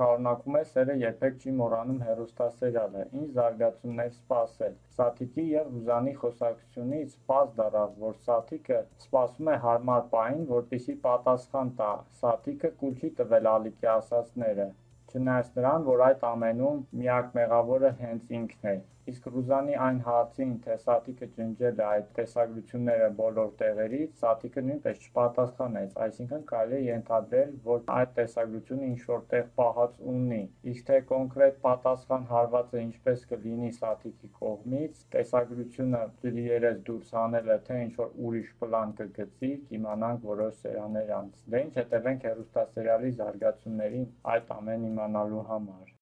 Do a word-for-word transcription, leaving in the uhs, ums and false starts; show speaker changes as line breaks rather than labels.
շարունակում է սերը երբեք չի մոռանում հեռուստասերիալը, ինչ զարգացումներ սպասել։ Սաթիկի և Ռուզանի խոսակցությունից պարզ դառավ, որ Սաթիկը սպասում է հարմար պահին, որպեսզի պատասխան տա, Սաթիկը կուլ չի տվել Ալիքի ասածները, չնայած նրան, որ այդ ամենում միակ մեղավորը հենց ինքն էր։ Իսկ Ռուզանի այն հարցին, թե Սաթիկը ջնջել է այդ տեսագրությունները բոլոր տեղերից, Սաթիկը նույնպես չպատասխանեց, այսինքն կարելի է ենթադրել, որ այդ տեսագրությունը ինչ-որ տեղ պահած ունի, իսկ թե կոնկրետ պատասխան հարվածը ինչպես կլինի Սաթիկի կողմից, տեսագրությունը ջրի դուրս հանելը, թե ինչ-որ ուրիշ պլան կգծի, կիմանանք որոշ սերաններ անց։ Դե ինչ, հետևենք հեռուստասերիալի զարգացումներին այդ ամենն իմանալու համար։